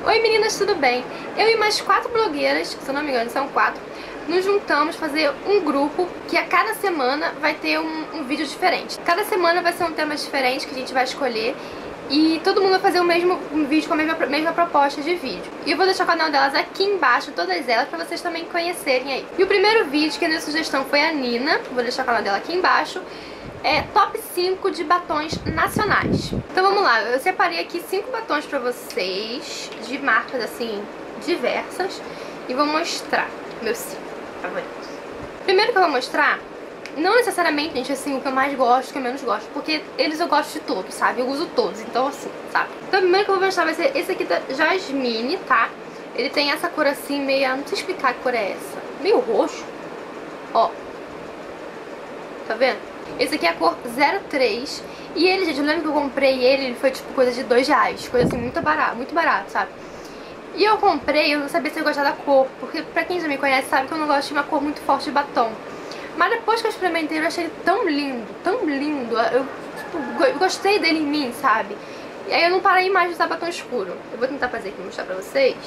Oi meninas, tudo bem? Eu e mais 4 blogueiras, se eu não me engano são 4, nos juntamos fazer um grupo que a cada semana vai ter um vídeo diferente. Cada semana vai ser um tema diferente que a gente vai escolher e todo mundo vai fazer um vídeo com a mesma proposta de vídeo. E eu vou deixar o canal delas aqui embaixo, todas elas, pra vocês também conhecerem aí. E o primeiro vídeo que a minha sugestão foi a Nina, vou deixar o canal dela aqui embaixo, é top 5 de batons nacionais. Então vamos lá, eu separei aqui 5 batons pra vocês, de marcas assim, diversas, e vou mostrar meus 5 favoritos. Primeiro que eu vou mostrar, não necessariamente, gente, assim, o que eu mais gosto, o que eu menos gosto, porque eles eu gosto de todos, sabe? Eu uso todos, então assim, sabe? Então o primeiro que eu vou mostrar vai ser esse aqui da Jasmine, tá? Ele tem essa cor assim, meio, não sei explicar que cor é essa, meio roxo, ó. Tá vendo? Esse aqui é a cor 03. E ele, gente, eu lembro que eu comprei ele foi tipo coisa de R$2. Coisa assim, muito barato, sabe? E eu comprei, eu não sabia se eu gostava da cor. Porque pra quem já me conhece sabe que eu não gosto de uma cor muito forte de batom. Mas depois que eu experimentei, eu achei ele tão lindo, tão lindo. Eu tipo, gostei dele em mim, sabe? E aí eu não parei mais de usar batom escuro. Eu vou tentar fazer aqui, mostrar pra vocês.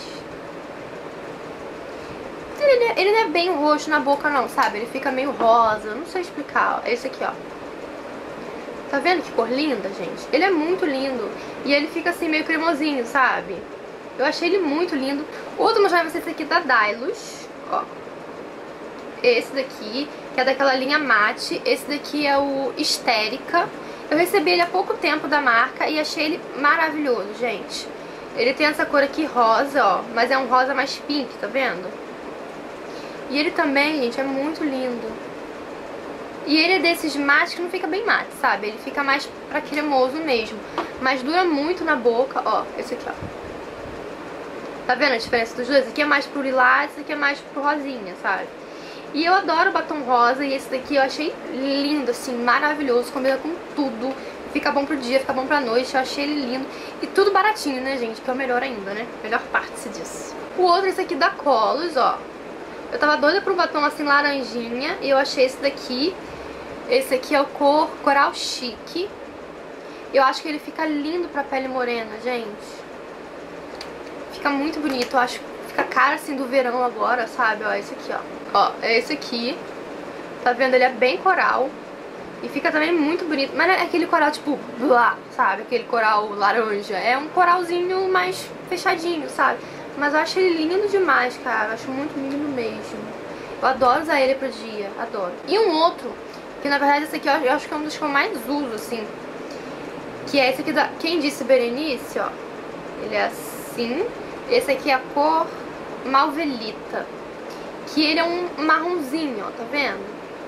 Ele não é bem roxo na boca não, sabe? Ele fica meio rosa, não sei explicar. É esse aqui, ó. Tá vendo que cor linda, gente? Ele é muito lindo. E ele fica assim meio cremosinho, sabe? Eu achei ele muito lindo. Outro mostrar pra vocês aqui da Dylos, ó. Esse daqui, que é daquela linha mate. Esse daqui é o Histérica. Eu recebi ele há pouco tempo da marca e achei ele maravilhoso, gente. Ele tem essa cor aqui rosa, ó. Mas é um rosa mais pink, tá vendo? E ele também, gente, é muito lindo. E ele é desses mates que não fica bem mate, sabe? Ele fica mais pra cremoso mesmo. Mas dura muito na boca, ó. Esse aqui, ó. Tá vendo a diferença dos dois? Esse aqui é mais pro lilás, esse aqui é mais pro rosinha, sabe? E eu adoro batom rosa e esse daqui eu achei lindo, assim, maravilhoso. Combina com tudo. Fica bom pro dia, fica bom pra noite. Eu achei ele lindo. E tudo baratinho, né, gente? Que é o melhor ainda, né? Melhor parte disso. O outro é esse aqui da Colos, ó. Eu tava doida pro batom assim laranjinha e eu achei esse daqui. Esse aqui é o Coral Chique. Eu acho que ele fica lindo pra pele morena, gente. Fica muito bonito, eu acho que fica a cara assim do verão agora, sabe? Ó, esse aqui, ó. Ó, é esse aqui. Tá vendo? Ele é bem coral. E fica também muito bonito. Mas não é aquele coral tipo, blá, sabe? Aquele coral laranja. É um coralzinho mais fechadinho, sabe? Mas eu acho ele lindo demais, cara. Eu acho muito lindo mesmo. Eu adoro usar ele pro dia. Adoro. E um outro, que na verdade esse aqui eu acho que é um dos que eu mais uso, assim. Que é esse aqui da Quem Disse Berenice, ó. Ele é assim. Esse aqui é a cor Malvelita. Que ele é um marronzinho, ó. Tá vendo?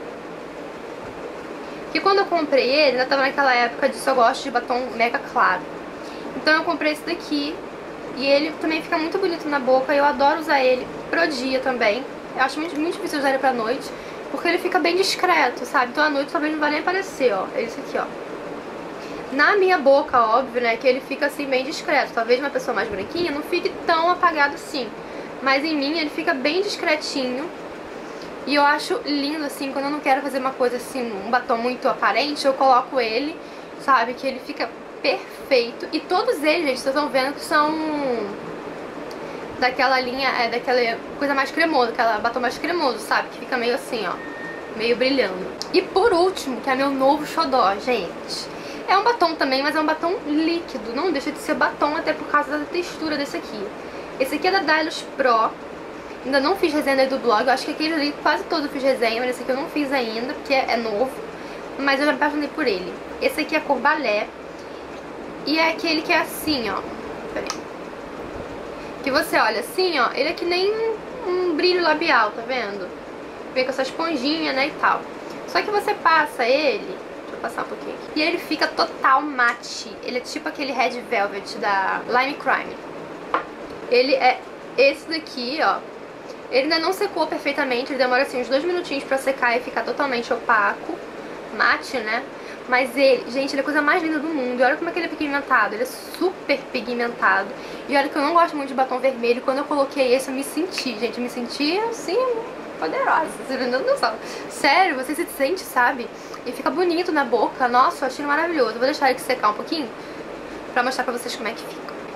Que quando eu comprei ele, ainda tava naquela época de só gosto de batom mega claro. Então eu comprei esse daqui. E ele também fica muito bonito na boca. Eu adoro usar ele pro dia também. Eu acho muito difícil usar ele pra noite, porque ele fica bem discreto, sabe? Então à noite talvez não vai nem aparecer, ó. É esse aqui, ó. Na minha boca, óbvio, né, que ele fica assim bem discreto. Talvez uma pessoa mais branquinha não fique tão apagado assim. Mas em mim ele fica bem discretinho. E eu acho lindo, assim, quando eu não quero fazer uma coisa assim, um batom muito aparente, eu coloco ele, sabe? Que ele fica perfeito. E todos eles, gente, vocês estão vendo que são daquela linha, daquela coisa mais cremosa, aquela batom mais cremoso, sabe? Que fica meio assim, ó, meio brilhando. E por último, que é meu novo xodó, gente. É um batom também, mas é um batom líquido. Não deixa de ser batom, até por causa da textura desse aqui. Esse aqui é da Dylos Pro. Ainda não fiz resenha do blog. Eu acho que aquele ali quase todo eu fiz resenha, mas esse aqui eu não fiz ainda, porque é novo. Mas eu já me apaixonei por ele. Esse aqui é a cor Balé. E é aquele que é assim, ó. Peraí. Que você olha assim, ó. Ele é que nem um brilho labial, tá vendo? Vem com essa esponjinha, né, e tal. Só que você passa ele... Deixa eu passar um pouquinho aqui. E ele fica total mate. Ele é tipo aquele Red Velvet da Lime Crime. Ele é esse daqui, ó. Ele ainda não secou perfeitamente. Ele demora assim uns 2 minutinhos pra secar e ficar totalmente opaco. Mate, né? Mas ele, gente, ele é a coisa mais linda do mundo. E olha como é que ele é pigmentado. Ele é super pigmentado. E olha que eu não gosto muito de batom vermelho. Quando eu coloquei esse, eu me senti, gente. Eu me senti, assim, poderosa. Vocês não noção. Sério, você se sente, sabe? E fica bonito na boca. Nossa, eu achei maravilhoso. Eu vou deixar ele secar um pouquinho pra mostrar pra vocês como é que fica.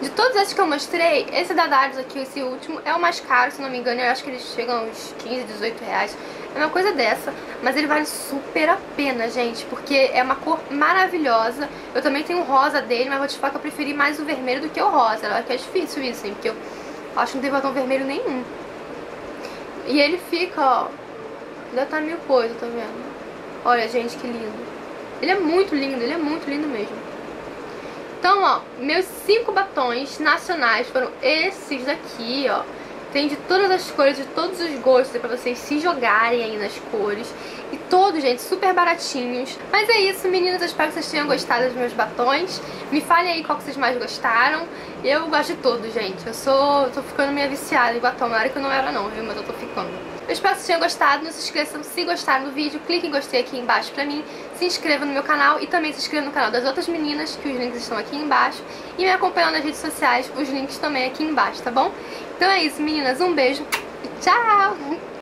De todos esses que eu mostrei, esse da Darius aqui, esse último, é o mais caro, se não me engano. Eu acho que eles chegam a uns 15, 18 reais. É uma coisa dessa, mas ele vale super a pena, gente, porque é uma cor maravilhosa. Eu também tenho o rosa dele, mas vou te falar que eu preferi mais o vermelho do que o rosa. Eu acho que é difícil isso, hein, porque eu acho que não tem batom vermelho nenhum. E ele fica, ó, ainda tá mil coisa, tá vendo? Olha, gente, que lindo. Ele é muito lindo mesmo. Então, ó, meus 5 batons nacionais foram esses daqui, ó. Tem de todas as cores, de todos os gostos, pra vocês se jogarem aí nas cores. E todos, gente, super baratinhos. Mas é isso, meninas, eu espero que vocês tenham gostado dos meus batons. Me falem aí qual que vocês mais gostaram. Eu gosto de todos, gente. Tô ficando meio viciada em batom. Na hora que eu não era não, viu? Mas eu tô ficando. Eu espero que vocês tenham gostado. Não se esqueçam, se gostaram do vídeo, clique em gostei aqui embaixo pra mim. Se inscreva no meu canal e também se inscreva no canal das outras meninas, que os links estão aqui embaixo. E me acompanham nas redes sociais, os links também aqui embaixo, tá bom? Então é isso, meninas. Um beijo e tchau!